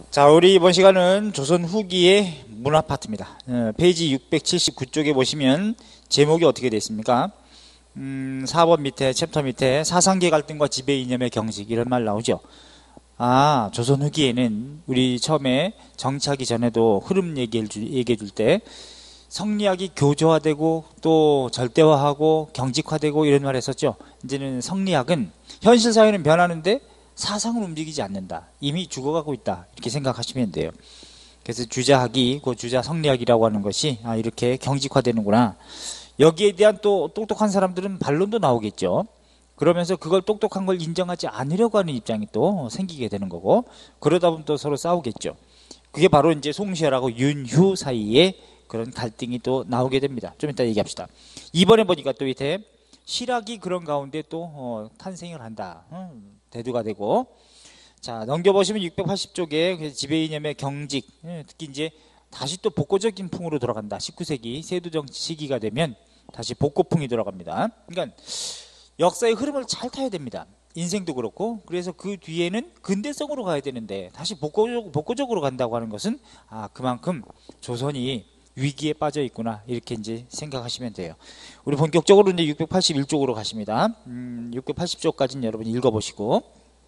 자, 우리 이번 시간은 조선 후기의 문화 파트입니다. 페이지 679쪽에 보시면 제목이 어떻게 되어 있습니까? 4번 밑에, 챕터 밑에 사상계 갈등과 지배 이념의 경직 이런 말 나오죠. 아, 조선 후기에는 우리 처음에 정치하기 전에도 흐름 얘기해 줄 때 성리학이 교조화되고 또 절대화하고 경직화되고 이런 말 했었죠. 이제는 성리학은 현실 사회는 변하는데 사상을 움직이지 않는다. 이미 죽어가고 있다. 이렇게 생각하시면 돼요. 그래서 주자학이, 그 주자 성리학이라고 하는 것이 이렇게 경직화되는구나. 여기에 대한 또 똑똑한 사람들은 반론도 나오겠죠. 그러면서 그걸 똑똑한 걸 인정하지 않으려고 하는 입장이 또 생기게 되는 거고, 그러다 보면 또 서로 싸우겠죠. 그게 바로 이제 송시열하고 윤휴 사이에 그런 갈등이 또 나오게 됩니다. 좀 이따 얘기합시다. 이번에 보니까 또 밑에 실학이 그런 가운데 또 탄생을 한다. 대두가 되고. 자, 넘겨보시면 680쪽에 지배 이념의 경직, 특히 이제 다시 또 복고적인 풍으로 돌아간다. 19세기 세도정치 시기가 되면 다시 복고풍이 돌아갑니다. 그러니까 역사의 흐름을 잘 타야 됩니다. 인생도 그렇고. 그래서 그 뒤에는 근대성으로 가야 되는데 다시 복고적으로 간다고 하는 것은 그만큼 조선이 위기에 빠져 있구나, 이렇게 이제 생각하시면 돼요. 우리 본격적으로 이제 681쪽으로 가십니다. 680쪽까지는 여러분 읽어보시고,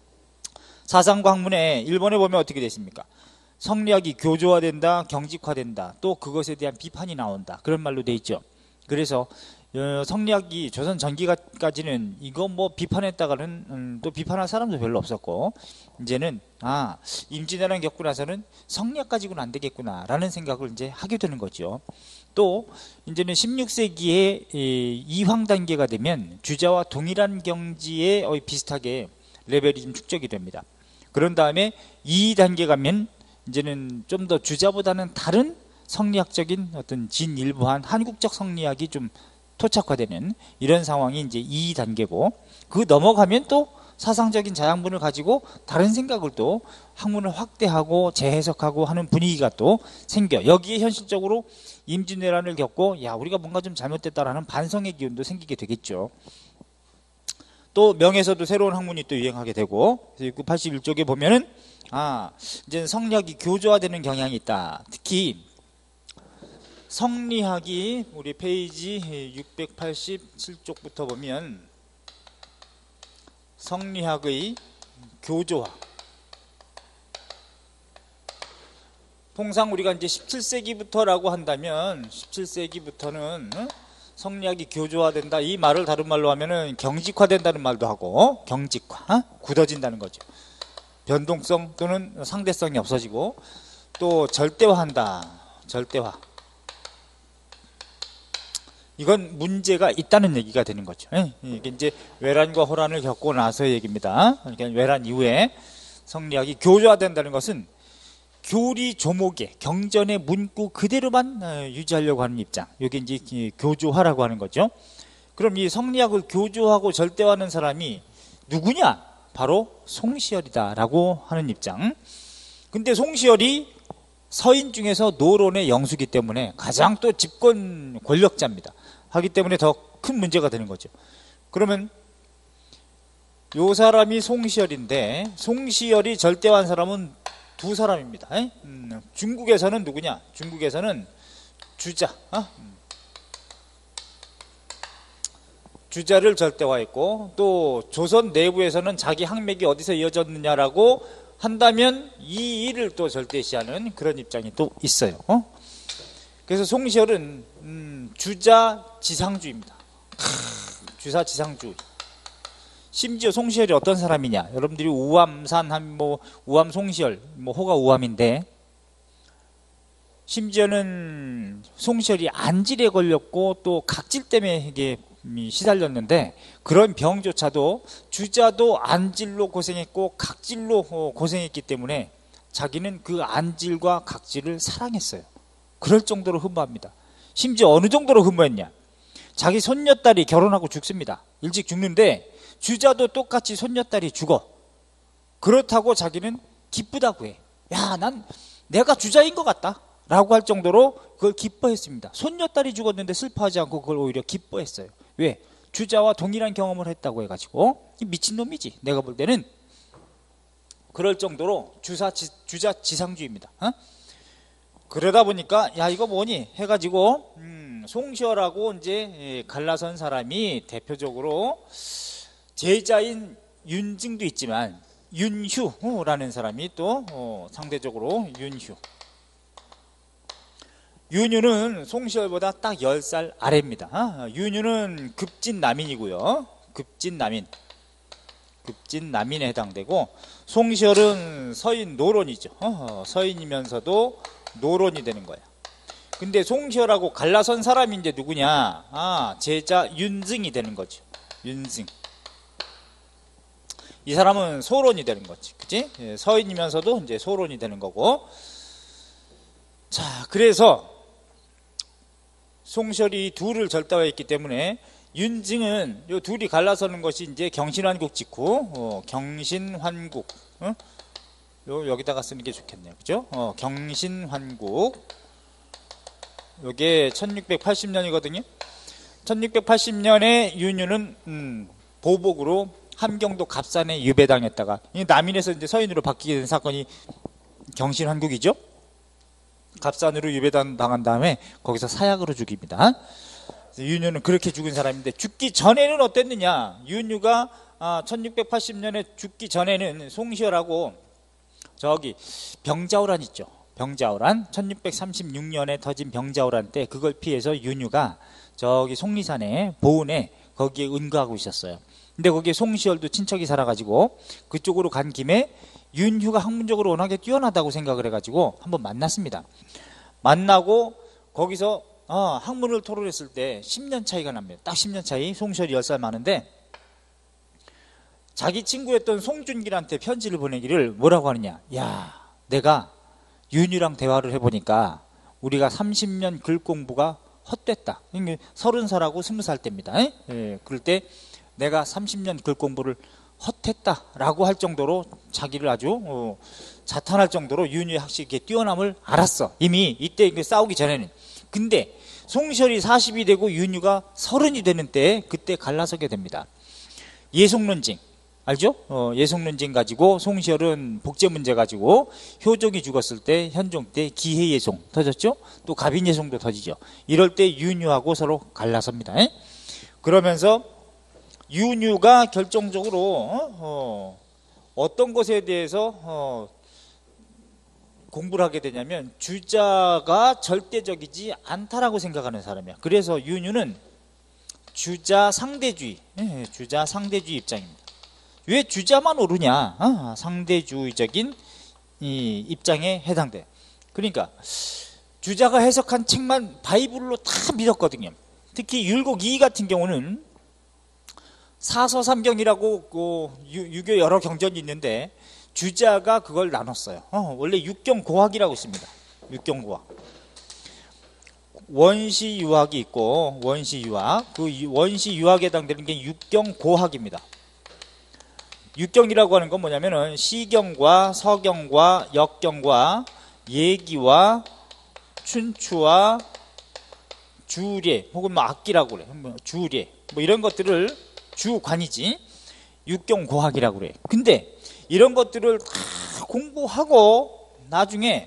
사상광문에 1번에 보면 어떻게 됐습니까? 성리학이 교조화된다, 경직화된다, 또 그것에 대한 비판이 나온다, 그런 말로 돼 있죠. 그래서 성리학이 조선 전기까지는 이거 뭐 비판했다가는 또 비판할 사람도 별로 없었고, 이제는 임진왜란 겪고 나서는 성리학 가지고는 안 되겠구나 라는 생각을 이제 하게 되는 거죠. 또 이제는 16세기에 이황 단계가 되면 주자와 동일한 경지에 비슷하게 레벨이 좀 축적이 됩니다. 그런 다음에 2단계 가면 이제는 좀 더 주자보다는 다른 성리학적인 어떤 진일보한 한국적 성리학이 좀 토착화되는 이런 상황이 이제 2단계고, 그 넘어가면 또 사상적인 자양분을 가지고 다른 생각을 또 학문을 확대하고 재해석하고 하는 분위기가 또 생겨. 여기에 현실적으로 임진왜란을 겪고 우리가 뭔가 좀 잘못됐다라는 반성의 기운도 생기게 되겠죠. 또 명에서도 새로운 학문이 또 유행하게 되고, 681쪽에 보면은 이제 성리학이 교조화되는 경향이 있다. 특히 성리학이 우리 페이지 687쪽부터 보면 성리학의 교조화. 통상 우리가 이제 17세기부터라고 한다면 17세기부터는 성리학이 교조화된다, 이 말을 다른 말로 하면은 경직화된다는 말도 하고, 경직화, 굳어진다는 거죠. 변동성 또는 상대성이 없어지고, 또 절대화한다, 절대화. 이건 문제가 있다는 얘기가 되는 거죠. 이게 이제 외란과 호란을 겪고 나서의 얘기입니다. 그러니까 외란 이후에 성리학이 교조화된다는 것은 교리 조목의 경전의 문구 그대로만 유지하려고 하는 입장. 이게 이제 교조화라고 하는 거죠. 그럼 이 성리학을 교조하고 절대화하는 사람이 누구냐? 바로 송시열이다라고 하는 입장. 근데 송시열이 서인 중에서 노론의 영수기 때문에 가장 또 집권 권력자입니다. 하기 때문에 더 큰 문제가 되는 거죠. 그러면 요 사람이 송시열인데, 송시열이 절대화한 사람은 두 사람입니다. 중국에서는 누구냐? 중국에서는 주자, 주자를 절대화했고, 또 조선 내부에서는 자기 항맥이 어디서 이어졌느냐라고 한다면 이 일을 또 절대시하는 그런 입장이 또 있어요. 그래서 송시열은 주자 지상주의입니다. 주사 지상주의. 심지어 송시열이 어떤 사람이냐? 여러분들이 우암산 우암 송시열, 호가 우암인데, 심지어는 송시열이 안질에 걸렸고 또 각질 때문에 이게 시달렸는데, 그런 병조차도 주자도 안질로 고생했고 각질로 고생했기 때문에 자기는 그 안질과 각질을 사랑했어요. 그럴 정도로 흠모합니다. 심지어 어느 정도로 흠모했냐? 자기 손녀딸이 결혼하고 죽습니다. 일찍 죽는데 주자도 똑같이 손녀딸이 죽어. 그렇다고 자기는 기쁘다고 해. 난 내가 주자인 것 같다 라고 할 정도로 그걸 기뻐했습니다. 손녀딸이 죽었는데 슬퍼하지 않고 그걸 오히려 기뻐했어요. 왜? 주자와 동일한 경험을 했다고 해가지고. 미친놈이지. 내가 볼 때는 그럴 정도로 주자지상주의입니다. 그러다 보니까 야 이거 뭐니 해가지고 송시열하고 이제 갈라선 사람이 대표적으로 제자인 윤증도 있지만 윤휴라는 사람이 또 상대적으로 윤휴는 송시열보다 딱 10살 아래입니다. 윤휴는 급진남인이고요. 급진남인에 해당되고 송시열은 서인 노론이죠. 서인이면서도 노론이 되는 거야. 근데 송시열하고 갈라선 사람이 이제 누구냐? 제자 윤증이 되는 거죠. 윤증. 이 사람은 소론이 되는 거지. 그치? 서인이면서도 이제 소론이 되는 거고. 자, 그래서 송시열이 둘을 절대화했기 때문에 윤증은 요 둘이 갈라서는 것이 이제 경신환국 직후, 경신환국. 여기다가 쓰는 게 좋겠네요. 그죠? 경신환국. 요게 1680년이거든요. 1680년에 윤휴는 보복으로 함경도 갑산에 유배당했다가 남인에서 이제 서인으로 바뀌게 된 사건이 경신환국이죠. 갑산으로 유배당한 다음에 거기서 사약으로 죽입니다. 윤휴는 그렇게 죽은 사람인데 죽기 전에는 어땠느냐? 윤휴가 1680년에 죽기 전에는 송시열하고 저기 병자호란 있죠. 병자호란 1636년에 터진 병자호란 때 그걸 피해서 윤휴가 저기 속리산에 보은에 거기에 은거하고 있었어요. 근데 거기에 송시열도 친척이 살아가지고 그쪽으로 간 김에 윤휴가 학문적으로 워낙에 뛰어나다고 생각을 해가지고 한번 만났습니다. 만나고 거기서 학문을 토론했을 때 10년 차이가 납니다. 딱 10년 차이. 송시열이 10살 많은데 자기 친구였던 송준길한테 편지를 보내기를 뭐라고 하느냐. 야, 내가 윤휴랑 대화를 해보니까 우리가 30년 글 공부가 헛됐다. 30살하고 20살 때입니다. 그럴 때 내가 30년 글 공부를 헛했다라고 할 정도로 자기를 아주 자탄할 정도로 윤휴의 학식에 뛰어남을 알았어. 이미 이때 싸우기 전에는. 근데 송시열이 40이 되고 윤휴가 30이 되는 때 그때 갈라서게 됩니다. 예송론징 알죠? 예송론징 가지고 송시열은 복제 문제 가지고 효종이 죽었을 때 현종 때 기해예송 터졌죠? 또 갑인예송도 터지죠. 이럴 때 윤휴하고 서로 갈라섭니다. 그러면서 윤휴가 결정적으로 어떤 것에 대해서 공부를 하게 되냐면 주자가 절대적이지 않다라고 생각하는 사람이야. 그래서 윤휴는 주자 상대주의 입장입니다. 왜 주자만 오르냐? 상대주의적인 이 입장에 해당돼. 그러니까 주자가 해석한 책만 바이블로 다 믿었거든요. 특히 율곡 2 같은 경우는 사서삼경이라고 유교 여러 경전이 있는데 주자가 그걸 나눴어요. 원래 육경고학이라고 있습니다. 육경고학. 원시유학이 있고 원시유학. 그 원시유학에 해당되는 게 육경고학입니다. 육경이라고 하는 건 뭐냐면은 시경과 서경과 역경과 예기와 춘추와 주례 혹은 뭐 악기라고 그래. 주례 뭐 이런 것들을 주관이지 육경고학이라고 그래. 근데 이런 것들을 다 공부하고 나중에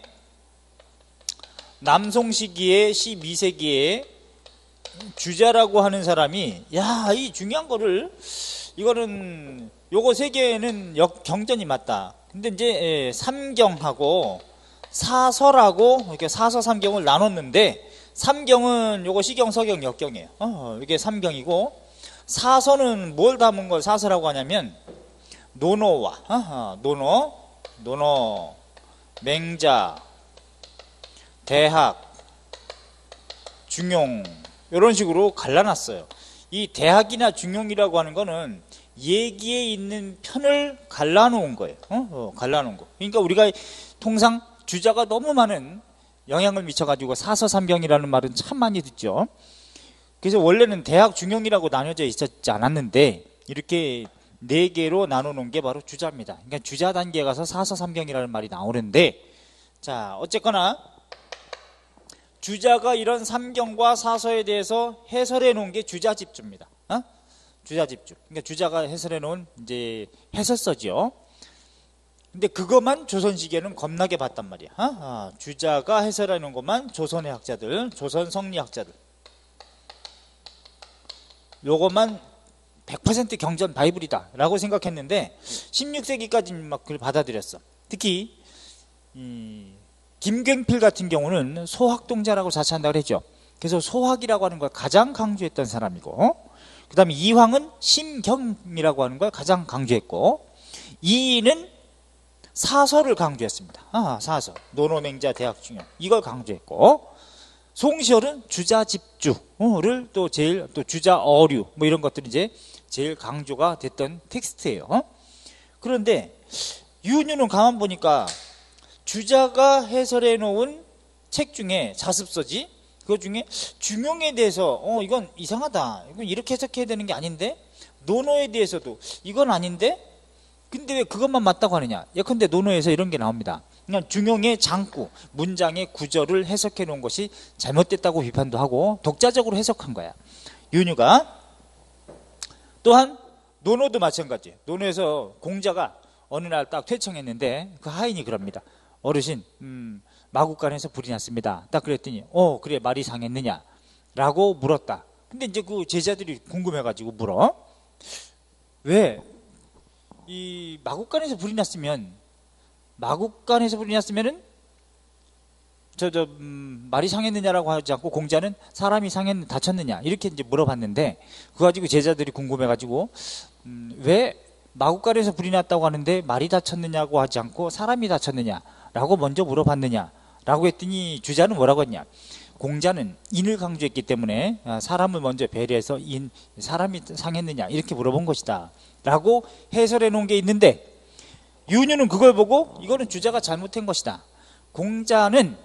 남송 시기에 12세기에 주자라고 하는 사람이 야, 이 중요한 거를 이거는 요거 세 개는 경전이 맞다. 근데 이제 삼경하고 사서라고 이렇게 사서 삼경을 나눴는데 삼경은 요거 시경, 서경, 역경이에요. 이게 삼경이고 사서는 뭘 담은 걸 사서라고 하냐면 논어와 논어, 맹자, 대학, 중용 이런 식으로 갈라놨어요. 이 대학이나 중용이라고 하는 거는 얘기에 있는 편을 갈라놓은 거예요. 갈라놓은 거. 그러니까 우리가 통상 주자가 너무 많은 영향을 미쳐가지고 사서삼경이라는 말은 참 많이 듣죠. 그래서 원래는 대학 중용이라고 나눠져 있었지 않았는데 이렇게 4개로 나눠놓은 게 바로 주자입니다. 그러니까 주자 단계에 가서 사서삼경이라는 말이 나오는데 자 어쨌거나 주자가 이런 삼경과 사서에 대해서 해설해 놓은 게 주자집주입니다. 주자집주. 그러니까 주자가 해설해 놓은 이제 해설서죠. 근데 그것만 조선시계는 겁나게 봤단 말이야. 주자가 해설해 놓은 것만 조선의 학자들, 조선 성리학자들, 요것만 100% 경전 바이블이다 라고 생각했는데 16세기까지 막 그걸 받아들였어. 특히 김경필 같은 경우는 소학동자라고 자처한다고 그랬죠. 그래서 소학이라고 하는 걸 가장 강조했던 사람이고, 그 다음에 이황은 심경이라고 하는 걸 가장 강조했고, 이인은 사설을 강조했습니다. 사설, 노노맹자 대학중용 이걸 강조했고, 송시열은 주자집주를 또 제일, 또 주자어류 뭐 이런 것들이 이제 제일 강조가 됐던 텍스트예요. 그런데 유은유는 가만 보니까 주자가 해설해 놓은 책 중에 자습서지, 그것 중에 중용에 대해서 이건 이상하다, 이건 이렇게 해석해야 되는 게 아닌데, 논어에 대해서도 이건 아닌데, 근데 왜 그것만 맞다고 하느냐. 예컨대 논어에서 이런 게 나옵니다. 그냥 중용의 장구, 문장의 구절을 해석해 놓은 것이 잘못됐다고 비판도 하고 독자적으로 해석한 거야, 윤유가. 또한 논어도 마찬가지. 논어에서 공자가 어느 날 딱 퇴청했는데 그 하인이 그럽니다. 어르신, 마국간에서 불이 났습니다. 딱 그랬더니 그래, 말이 상했느냐 라고 물었다. 근데 이제 그 제자들이 궁금해가지고 물어. 왜 이 마국간에서 불이 났으면, 마국간에서 불이 났으면은 말이 상했느냐라고 하지 않고 공자는 사람이 다쳤느냐 이렇게 이제 물어봤는데, 그거 가지고 제자들이 궁금해가지고 왜 마국간에서 불이 났다고 하는데 말이 다쳤느냐고 하지 않고 사람이 다쳤느냐라고 먼저 물어봤느냐라고 했더니 주자는 뭐라고 했냐. 공자는 인을 강조했기 때문에 사람을 먼저 배려해서 사람이 상했느냐 이렇게 물어본 것이다 라고 해설해 놓은 게 있는데, 윤유는 그걸 보고 이거는 주자가 잘못한 것이다. 공자는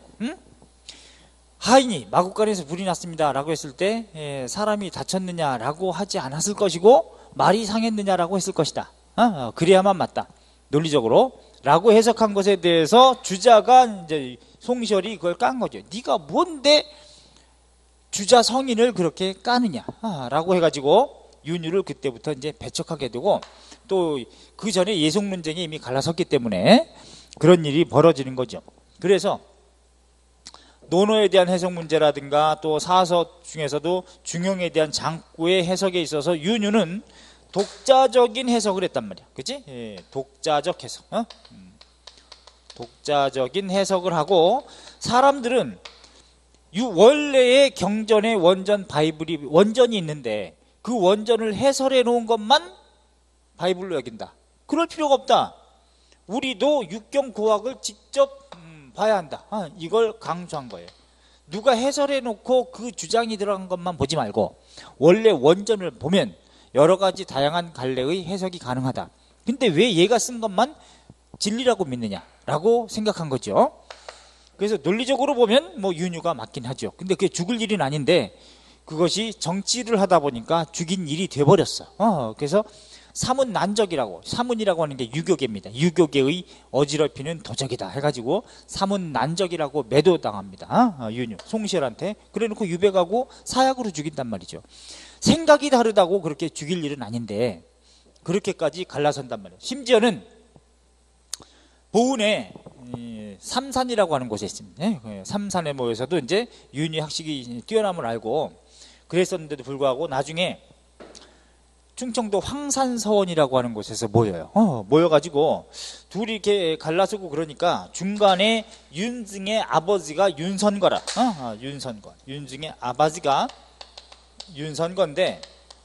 하인이 마국간에서 불이 났습니다 라고 했을 때 사람이 다쳤느냐라고 하지 않았을 것이고 말이 상했느냐라고 했을 것이다. 그래야만 맞다, 논리적으로 라고 해석한 것에 대해서 주자가 이제 송시열이 그걸 깐 거죠. 네가 뭔데 주자 성인을 그렇게 까느냐 라고 해가지고 윤유를 그때부터 이제 배척하게 되고, 또 그 전에 예속 논쟁이 이미 갈라섰기 때문에 그런 일이 벌어지는 거죠. 그래서 논어에 대한 해석 문제라든가 또 사서 중에서도 중용에 대한 장구의 해석에 있어서 윤유는 독자적인 해석을 했단 말이야. 그치? 독자적 해석. 독자적인 해석을 하고, 사람들은 원래의 경전의 원전 바이블이 원전이 있는데 그 원전을 해설해 놓은 것만 바이블로 여긴다. 그럴 필요가 없다. 우리도 육경 고학을 직접 봐야 한다. 이걸 강조한 거예요. 누가 해설해 놓고 그 주장이 들어간 것만 보지 말고 원래 원전을 보면 여러 가지 다양한 갈래의 해석이 가능하다. 근데 왜 얘가 쓴 것만 진리라고 믿느냐라고 생각한 거죠. 그래서 논리적으로 보면 뭐 윤유가 맞긴 하죠. 근데 그게 죽을 일은 아닌데 그것이 정치를 하다 보니까 죽인 일이 돼버렸어. 그래서 사문난적이라고, 사문이라고 하는 게 유교계입니다. 유교계의 어지럽히는 도적이다 해가지고 사문난적이라고 매도당합니다. 윤유, 송시열한테. 그래놓고 유배가고 사약으로 죽인단 말이죠. 생각이 다르다고 그렇게 죽일 일은 아닌데 그렇게까지 갈라선단 말이에요. 심지어는 보은에 삼산이라고 하는 곳에 있습니다. 삼산에 모여서도 이제 윤희 학식이 뛰어남을 알고 그랬었는데도 불구하고 나중에 충청도 황산서원이라고 하는 곳에서 모여요. 모여가지고 둘이 이렇게 갈라서고 그러니까 중간에 윤증의 아버지가 윤선거라. 윤선거. 윤증의 아버지가 윤선거인데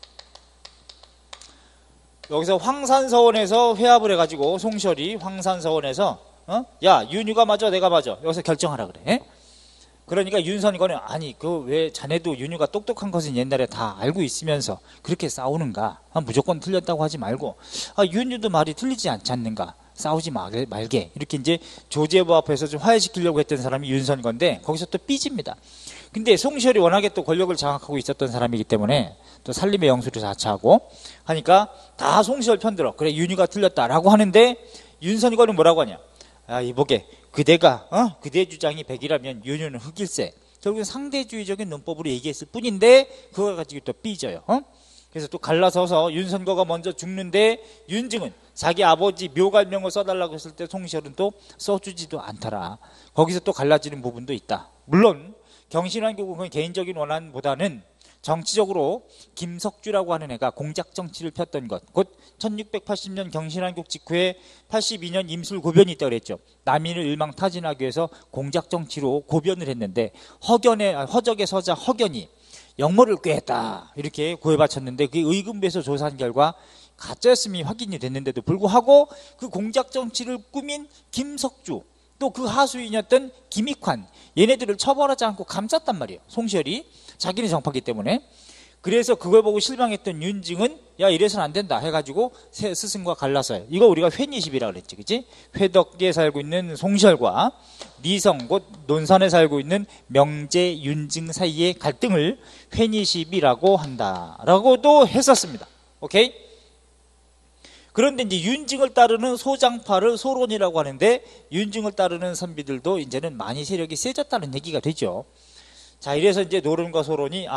여기서 황산서원에서 회합을 해가지고 송시열이 황산서원에서 야, 윤유가 맞아 내가 맞아 여기서 결정하라 그래. 그러니까 윤선거는 아니 그 왜 자네도 윤유가 똑똑한 것은 옛날에 다 알고 있으면서 그렇게 싸우는가. 무조건 틀렸다고 하지 말고 윤유도 말이 틀리지 않지 않는가. 싸우지 말게. 이렇게 이제 조제부 앞에서 좀 화해시키려고 했던 사람이 윤선거인데 거기서 또 삐집니다. 근데 송시열이 워낙에 또 권력을 장악하고 있었던 사람이기 때문에 또 살림의 영수를 자처하고 하니까 다 송시열 편들어. 그래 윤유가 틀렸다라고 하는데 윤선거는 뭐라고 하냐. 이보게 그대가 그대 주장이 100이라면 윤유는 흑일세. 결국은 상대주의적인 논법으로 얘기했을 뿐인데 그걸 가지고 또 삐져요. 그래서 또 갈라서서 윤선거가 먼저 죽는데 윤증은 자기 아버지 묘갈명을 써달라고 했을 때 송시열은 또 써주지도 않더라. 거기서 또 갈라지는 부분도 있다. 물론 경신왕국은 개인적인 원한보다는 정치적으로 김석주라고 하는 애가 공작 정치를 폈던 것, 곧 1680년 경신왕국 직후에 82년 임술 고변이 있다고 그랬죠. 남인을 일망타진하기 위해서 공작 정치로 고변을 했는데 허적의 서자 허견이 역모를 꾀했다 이렇게 고해바쳤는데 그게 의금부에서 조사한 결과 가짜였음이 확인이 됐는데도 불구하고 그 공작 정치를 꾸민 김석주, 또 그 하수인이었던 김익환, 얘네들을 처벌하지 않고 감쌌단 말이에요. 송시열이 자기네 정파기 때문에. 그래서 그걸 보고 실망했던 윤증은 야 이래서는 안 된다 해가지고 스승과 갈라서요. 이거 우리가 회니십이라고 그랬지, 그치? 회덕에 살고 있는 송시열과 리성 곧 논산에 살고 있는 명제 윤증 사이의 갈등을 회니십이라고 한다라고도 했었습니다. 오케이? 그런데 이제 윤증을 따르는 소장파를 소론이라고 하는데 윤증을 따르는 선비들도 이제는 많이 세력이 세졌다는 얘기가 되죠. 자, 이래서 이제 노론과 소론이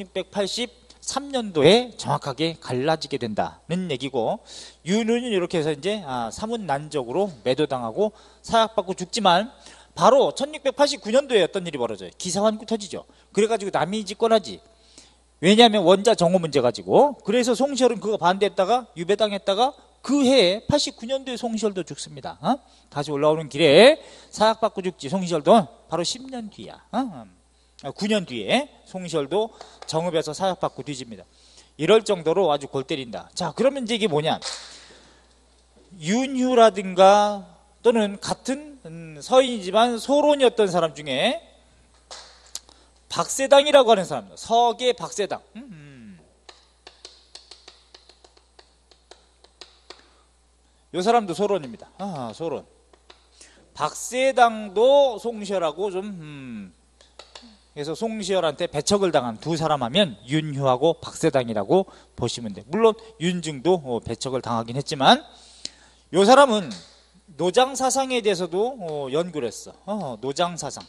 1683년도에 정확하게 갈라지게 된다는 얘기고, 윤은 이렇게 해서 이제 사문난적으로 매도당하고 사약받고 죽지만 바로 1689년도에 어떤 일이 벌어져요. 기사환구 터지죠. 그래가지고 남이 집권하지. 왜냐하면 원자 정오 문제 가지고. 그래서 송시열은 그거 반대했다가 유배당했다가 그 해에 89년도에 송시열도 죽습니다. 다시 올라오는 길에 사약받고 죽지. 송시열도 바로 10년 뒤야. 9년 뒤에 송시열도 정읍에서 사약받고 뒤집니다. 이럴 정도로 아주 골 때린다. 자, 그러면 이제 이게 뭐냐? 윤휴라든가 또는 같은 서인이지만 소론이었던 사람 중에 박세당이라고 하는 사람입니다. 서계 박세당. 이 사람도 소론입니다. 소론. 박세당도 송시열하고 좀 그래서 송시열한테 배척을 당한 두 사람 하면 윤휴하고 박세당이라고 보시면 돼요. 물론 윤증도 배척을 당하긴 했지만 이 사람은 노장사상에 대해서도 연구를 했어. 노장사상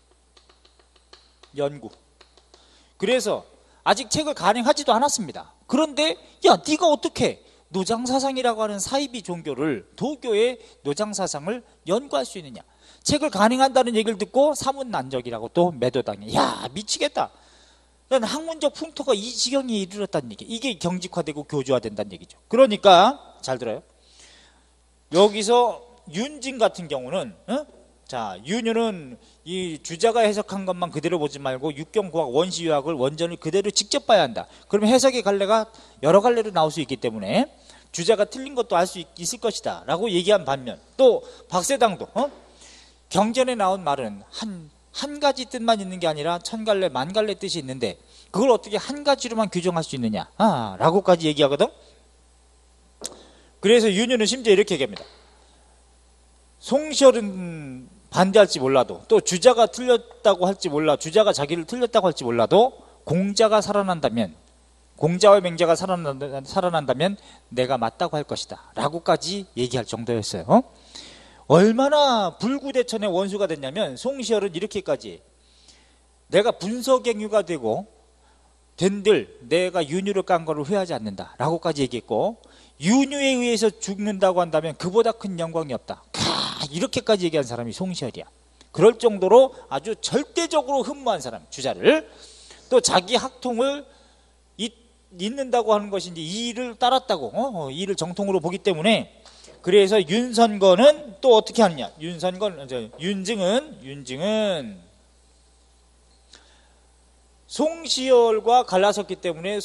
연구. 그래서 아직 책을 간행하지도 않았습니다. 그런데 야 네가 어떻게 노장사상이라고 하는 사이비 종교를, 도교의 노장사상을 연구할 수 있느냐. 책을 간행한다는 얘기를 듣고 사문난적이라고 또 매도당해. 야 미치겠다. 난 학문적 풍토가 이 지경에 이르렀다는 얘기. 이게 경직화되고 교주화된다는 얘기죠. 그러니까 잘 들어요. 여기서 윤진 같은 경우는 자, 윤유는 이 주자가 해석한 것만 그대로 보지 말고 육경고학 원시유학을 원전을 그대로 직접 봐야 한다. 그러면 해석의 갈래가 여러 갈래로 나올 수 있기 때문에 주자가 틀린 것도 알 수 있을 것이다 라고 얘기한 반면, 또 박세당도 경전에 나온 말은 한 가지 뜻만 있는 게 아니라 천 갈래 만 갈래 뜻이 있는데 그걸 어떻게 한 가지로만 규정할 수 있느냐 라고까지 얘기하거든. 그래서 윤유는 심지어 이렇게 얘기합니다. 송시열은 반대할지 몰라도, 또 주자가 틀렸다고 할지 몰라, 주자가 자기를 틀렸다고 할지 몰라도 공자가 살아난다면, 공자와 맹자가 살아난다면 내가 맞다고 할 것이다 라고까지 얘기할 정도였어요. 얼마나 불구대천의 원수가 됐냐면 송시열은 이렇게까지, 내가 분서갱유가 되고 된들 내가 윤유를 깐 거를 후회하지 않는다 라고까지 얘기했고, 윤유에 의해서 죽는다고 한다면 그보다 큰 영광이 없다 이렇게까지 얘기한 사람이 송시열이야. 그럴 정도로 아주 절대적으로 흠모한 사람, 주자를. 또 자기 학통을 잇는다고 하는 것이 이제 이 일을 따랐다고, 이 일을 정통으로 보기 때문에. 그래서 윤선거는 또 어떻게 하느냐. 윤증은 송시열과 갈라섰기 때문에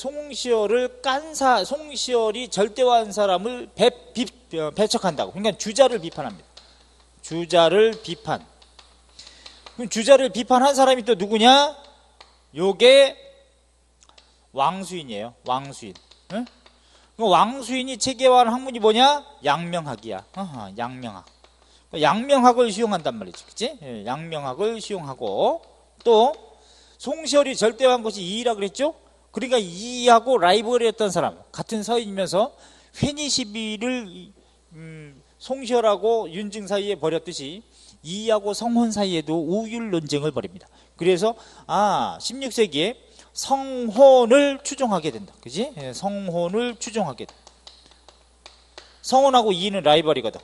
송시열이 절대화한 사람을 배척한다고. 그러니까 주자를 비판합니다. 주자를 비판. 그럼 주자를 비판한 사람이 또 누구냐? 요게 왕수인이에요. 왕수인. 응? 왕수인이 체계화한 학문이 뭐냐? 양명학이야. 양명학. 양명학을 수용한단 말이지, 그치? 양명학을 수용하고, 또 송시열이 절대화한 것이 이이라 그랬죠? 그러니까 이이하고 라이벌이었던 사람, 같은 서인이면서 회니시비를 송시열하고 윤증 사이에 벌였듯이 이이하고 성혼 사이에도 우율 논쟁을 벌입니다. 그래서 16세기에 성혼을 추종하게 된다. 그지? 성혼을 추종하게 된다. 성혼하고 이는 라이벌이거든.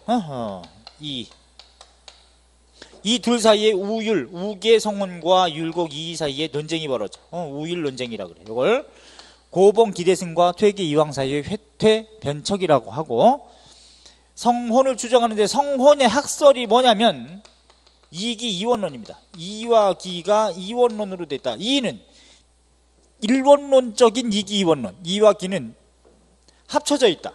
이 둘 사이에 우율, 우계 성혼과 율곡 이 사이에 논쟁이 벌어져. 우율 논쟁이라 그래. 이걸 고봉 기대승과 퇴계 이황 사이의 회퇴 변척이라고 하고, 성혼을 추정하는데 성혼의 학설이 뭐냐면 이기 이원론입니다. 이와 기가 이원론으로 됐다. 이는 일원론적인 이기 이원론, 이와 기는 합쳐져 있다.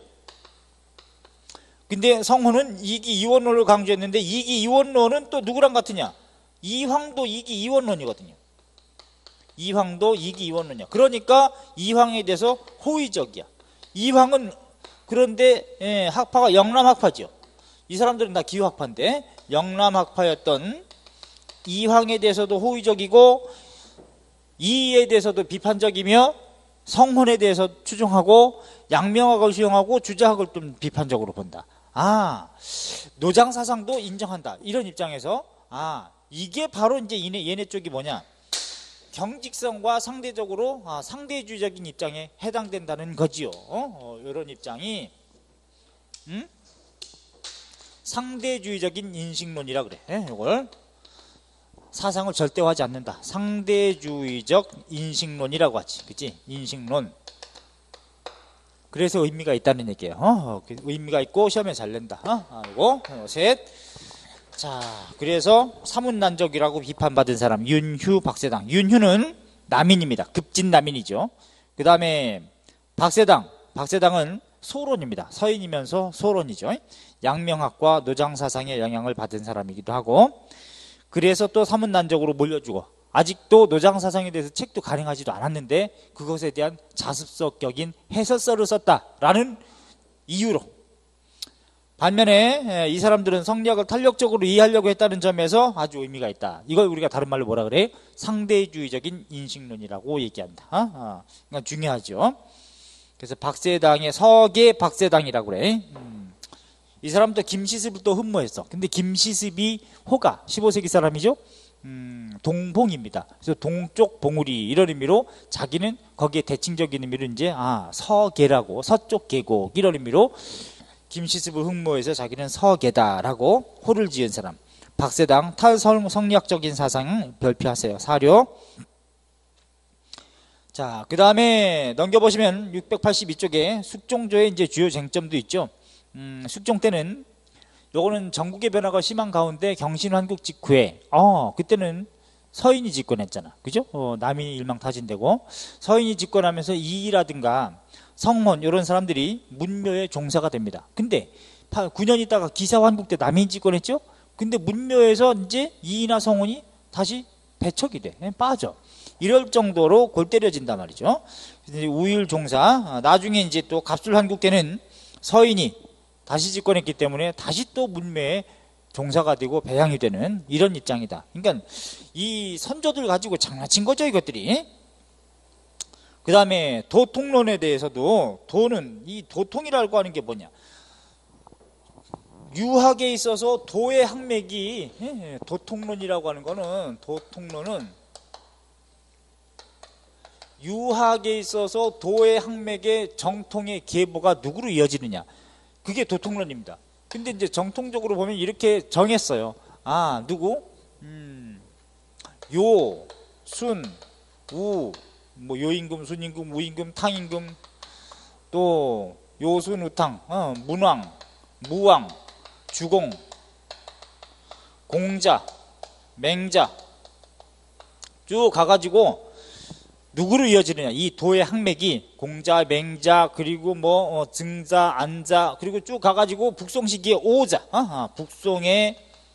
근데 성혼은 이기 이원론을 강조했는데 이기 이원론은 또 누구랑 같으냐? 이황도 이기 이원론이거든요. 이황도 이기 이원론이야. 그러니까 이황에 대해서 호의적이야. 이황은 그런데 학파가 영남학파죠. 이 사람들은 다 기후학파인데 영남학파였던 이황에 대해서도 호의적이고 이에 대해서도 비판적이며 성혼에 대해서 추종하고 양명학을 수용하고 주자학을 좀 비판적으로 본다. 노장사상도 인정한다. 이런 입장에서 이게 바로 이제 얘네 쪽이 뭐냐? 경직성과 상대적으로 상대주의적인 입장에 해당된다는 거지요. 이런 입장이 상대주의적인 인식론이라 그래. 이걸 사상을 절대화하지 않는다. 상대주의적 인식론이라고 하지, 그치? 인식론. 그래서 의미가 있다는 얘기예요. 의미가 있고 시험에 잘 낸다. 이거 셋. 자, 그래서 사문난적이라고 비판받은 사람 윤휴, 박세당. 윤휴는 남인입니다. 급진 남인이죠. 그 다음에 박세당은 소론입니다. 서인이면서 소론이죠. 양명학과 노장사상의 영향을 받은 사람이기도 하고, 그래서 또 사문난적으로 몰려주고, 아직도 노장사상에 대해서 책도 발행하지도 않았는데 그것에 대한 자습성격인 해설서를 썼다라는 이유로, 반면에 이 사람들은 성리학을 탄력적으로 이해하려고 했다는 점에서 아주 의미가 있다. 이걸 우리가 다른 말로 뭐라 그래? 상대주의적인 인식론이라고 얘기한다. 그러니까 중요하죠. 그래서 박세당의 서계 박세당이라고 그래. 이 사람도 김시습을 또 흠모했어. 근데 김시습이 호가 15세기 사람이죠. 동봉입니다. 그래서 동쪽 봉우리 이런 의미로 자기는 거기에 대칭적인 의미로 이제 서계라고, 서쪽 계곡 이런 의미로 김시습을 흠모해서 자기는 서계다라고 호를 지은 사람. 박세당 탈성리학적인 사상을 별표하세요. 사료. 자, 그 다음에 넘겨보시면 682쪽에 숙종조의 이제 주요 쟁점도 있죠. 숙종 때는 요거는 전국의 변화가 심한 가운데 경신환국 직후에 그때는 서인이 집권했잖아. 그죠? 남인이 일망타진되고 서인이 집권하면서 이이라든가 성혼 이런 사람들이 문묘의 종사가 됩니다. 근데 9년 있다가 기사환국 때 남인이 집권했죠? 근데 문묘에서 이제 이이나 성혼이 다시 배척이 돼. 빠져. 이럴 정도로 골 때려진단 말이죠. 우율 종사. 나중에 이제 또 갑술환국 때는 서인이 다시 집권했기 때문에 다시 또 문매에 종사가 되고 배양이 되는 이런 입장이다. 그러니까 이 선조들 가지고 장난친 거죠, 이것들이. 그 다음에 도통론에 대해서도 도는 이 도통이라고 하는 게 뭐냐? 유학에 있어서 도의 학맥이 도통론이라고 하는 거는 유학에 있어서 도의 학맥의 정통의 계보가 누구로 이어지느냐? 그게 도통론입니다. 근데 이제 정통적으로 보면 이렇게 정했어요. 누구? 요, 순, 우, 뭐 요임금, 순임금, 우임금, 탕임금, 또 요순, 우탕, 문왕, 무왕, 주공, 공자, 맹자 쭉 가가지고 누구로 이어지느냐? 이 도의 학맥이 공자, 맹자, 그리고 뭐 증자, 안자, 그리고 쭉 가가지고 북송 시기에 오자, 북송의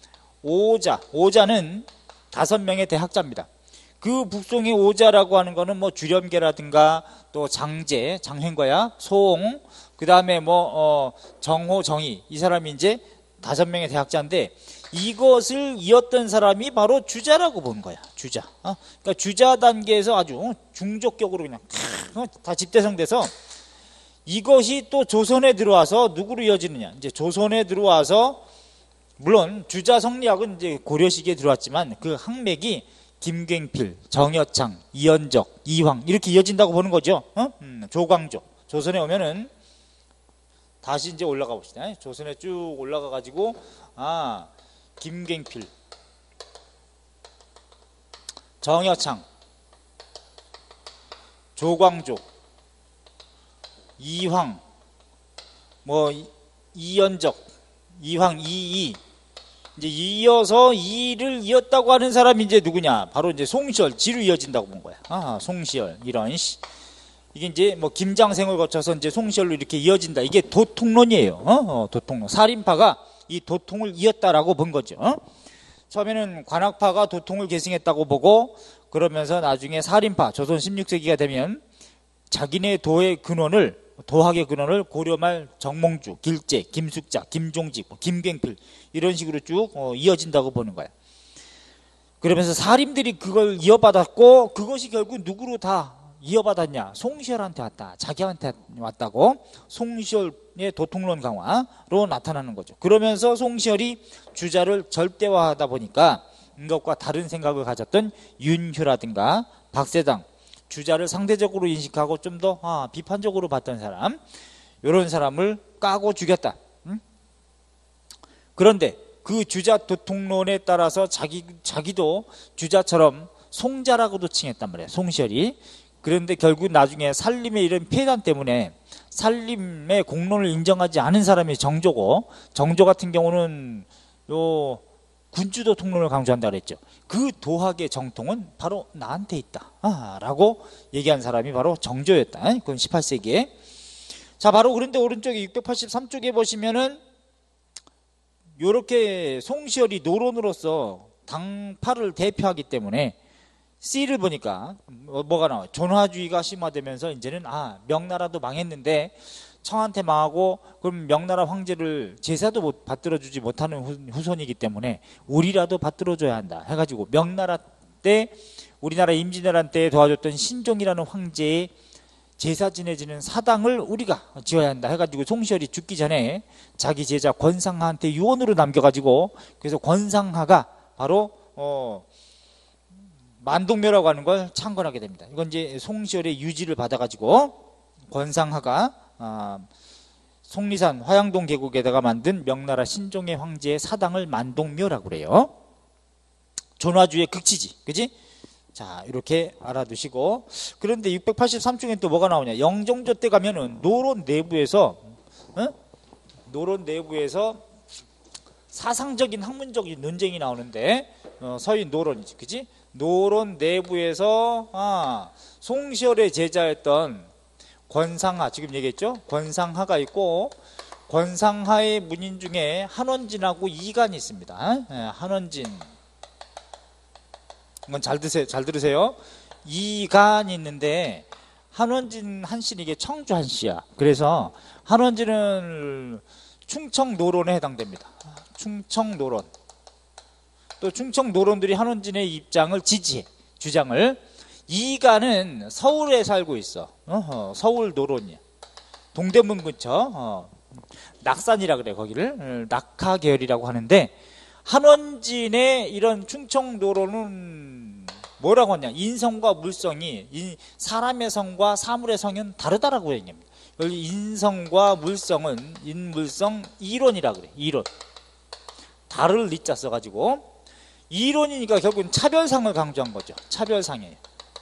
오자는 5명의 대학자입니다. 그 북송의 오자라고 하는 거는 뭐 주렴계라든가 또 장제, 장횡과야, 소옹, 그 다음에 뭐 정호, 정희, 이 사람이 이제 5명의 대학자인데 이것을 이었던 사람이 바로 주자라고 보는 거야. 주자. 그러니까 주자 단계에서 아주 중적격으로 그냥 다 집대성돼서 이것이 또 조선에 들어와서 누구로 이어지느냐? 이제 조선에 들어와서 물론 주자 성리학은 이제 고려 시기에 들어왔지만 그 학맥이 김갱필, 정여창, 이현적, 이황 이렇게 이어진다고 보는 거죠. 조광조. 조선에 오면은 다시 이제 올라가 봅시다. 조선에 쭉 올라가 가지고 김갱필, 정여창, 조광조, 이황, 이연적, 이황, 이이, 이제 이어서 이를 이었다고 하는 사람이 이제 누구냐? 바로 이제 송시열, 지로 이어진다고 본 거야. 송시열, 이런 이게 이제 김장생을 거쳐서 이제 송시열로 이렇게 이어진다. 이게 도통론이에요. 도통론. 살인파가 이 도통을 이었다라고 본 거죠. 처음에는 관악파가 도통을 계승했다고 보고, 그러면서 나중에 살인파, 조선 16세기가 되면 자기네 도의 근원을, 도학의 근원을 고려말 정몽주, 길재, 김숙자, 김종직, 김갱필 이런 식으로 쭉 이어진다고 보는 거야. 그러면서 살인들이 그걸 이어받았고, 그것이 결국 누구로 다 이어받았냐? 송시열한테 왔다. 자기한테 왔다고. 송시열의 도통론 강화로 나타나는 거죠. 그러면서 송시열이 주자를 절대화하다 보니까 이것과 다른 생각을 가졌던 윤휴라든가 박세당, 주자를 상대적으로 인식하고 좀 더 비판적으로 봤던 사람, 이런 사람을 까고 죽였다. 그런데 그 주자 도통론에 따라서 자기도 주자처럼 송자라고도 칭했단 말이에요. 송시열이. 그런데 결국 나중에 살림의 이런 폐단 때문에 살림의 공론을 인정하지 않은 사람이 정조고, 정조 같은 경우는 요 군주도 통론을 강조한다 그랬죠. 그 도학의 정통은 바로 나한테 있다 라고 얘기한 사람이 바로 정조였다. 그건 18세기에. 자, 바로 그런데 오른쪽에 683쪽에 보시면은 요렇게 송시열이 노론으로서 당파를 대표하기 때문에 C를 보니까 뭐가 나와요? 존화주의가 심화되면서 이제는 명나라도 망했는데 청한테 망하고, 그럼 명나라 황제를 제사도 받들어주지 못하는 후손이기 때문에 우리라도 받들어줘야 한다 해가지고, 명나라 때 우리나라 임진왜란 때 도와줬던 신종이라는 황제의 제사 지내지는 사당을 우리가 지어야 한다 해가지고, 송시열이 죽기 전에 자기 제자 권상하한테 유언으로 남겨가지고, 그래서 권상하가 바로 만동묘라고 하는 걸 창건하게 됩니다. 이건 이제 송시열의 유지를 받아가지고 권상하가 속리산 화양동 계곡에다가 만든 명나라 신종의 황제의 사당을 만동묘라고 그래요. 존화주의 극치지, 그지? 자, 이렇게 알아두시고, 그런데 683쪽엔 또 뭐가 나오냐? 영종조 때 가면은 노론 내부에서 사상적인 학문적인 논쟁이 나오는데, 서인 노론이지, 그지? 노론 내부에서 송시열의 제자였던 권상하, 지금 얘기했죠? 권상하가 있고, 권상하의 문인 중에 한원진하고 이간이 있습니다. 한원진, 이건 잘 들으세요. 이간이 있는데, 한원진 한씨는 이게 청주 한씨야. 그래서 한원진은 충청 노론에 해당됩니다. 충청 노론. 또 충청 노론들이 한원진의 입장을 지지해, 주장을. 이간은 서울에 살고 있어. 서울 노론이야. 동대문 근처 낙산이라 그래. 거기를 낙하 계열이라고 하는데, 한원진의 이런 충청 노론은 뭐라고 하냐? 인성과 물성이, 사람의 성과 사물의 성은 다르다라고 얘기합니다. 여기 인성과 물성은 인물성 이론이라 그래. 이론. 다를 리자 써가지고 이론이니까 결국은 차별상을 강조한 거죠. 차별상이에요.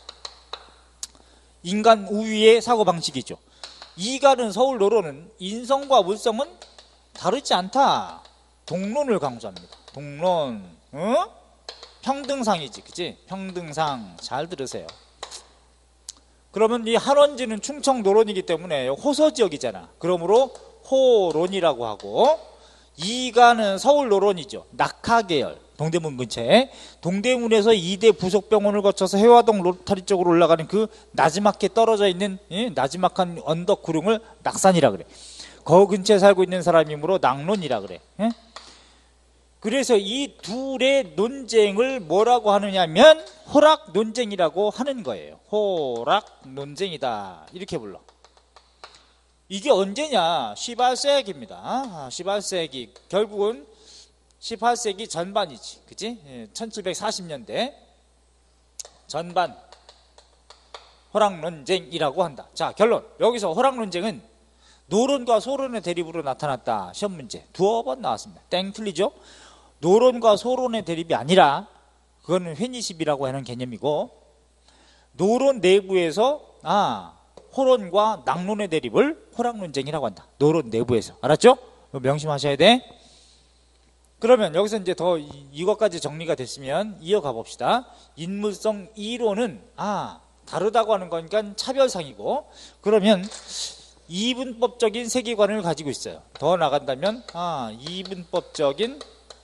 인간 우위의 사고방식이죠. 이간은 서울 노론은 인성과 물성은 다르지 않다. 동론을 강조합니다. 동론. 평등상이지, 그치? 평등상. 잘 들으세요. 그러면 이 한원진은 충청 노론이기 때문에 호서지역이잖아. 그러므로 호론이라고 하고, 이간은 서울 노론이죠. 낙하계열. 동대문 근처에. 동대문에서 2대 부속병원을 거쳐서 해화동 로타리 쪽으로 올라가는 그 나지막하게 떨어져 있는 나지막한 언덕 구릉을 낙산이라 그래. 그 근처에 살고 있는 사람이므로 낙론이라 그래. 그래서 이 둘의 논쟁을 뭐라고 하느냐면 호락 논쟁이라고 하는 거예요. 호락 논쟁이다. 이렇게 불러. 이게 언제냐? 18세기입니다. 18세기. 결국은 18세기 전반이지. 그치? 1740년대 전반 호락 논쟁이라고 한다. 자, 결론. 여기서 호락 논쟁은 노론과 소론의 대립으로 나타났다. 시험 문제 두어 번 나왔습니다. 땡 틀리죠? 노론과 소론의 대립이 아니라 그거는 회니십이라고 하는 개념이고, 노론 내부에서 호론과 낙론의 대립을 호락논쟁이라고 한다. 노론 내부에서. 알았죠? 명심하셔야 돼. 그러면 여기서 이제 더 이것까지 정리가 됐으면 이어가 봅시다. 인물성 이론은 다르다고 하는 거니까 차별상이고, 그러면 이분법적인 세계관을 가지고 있어요. 더 나간다면 이분법적인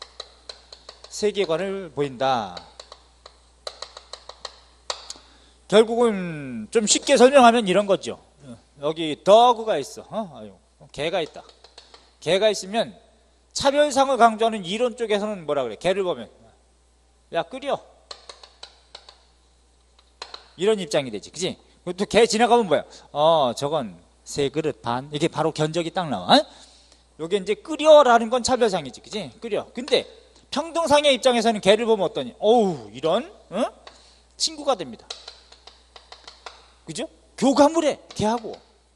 세계관을 보인다. 결국은 좀 쉽게 설명하면 이런 거죠. 여기 더그가 있어. 개가 있다. 개가 있으면 차별상을 강조하는 이론 쪽에서는 뭐라 그래? 개를 보면 야 끓여, 이런 입장이 되지, 그치? 또 개 지나가면 뭐야? 저건 세 그릇 반, 이게 바로 견적이 딱 나와. 요게 이제 끓여라는 건 차별상이지, 그치? 끓여. 근데 평등상의 입장에서는 개를 보면 어떠니? 이런 친구가 됩니다. 그죠? 교감을 해, 개하고.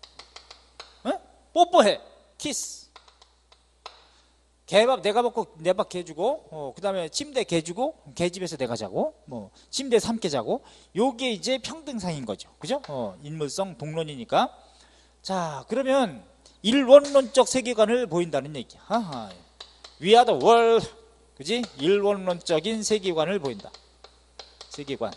뽀뽀해, 키스. 개밥 내가 먹고 내 밥 개 주고, 그 다음에 침대 개 주고, 개 집에서 내가 자고, 침대에서 함께 자고. 요게 이제 평등상인 거죠. 그죠? 인물성 동론이니까. 자, 그러면 일원론적 세계관을 보인다는 얘기야. We are the world. 그지? 일원론적인 세계관을 보인다. 세계관.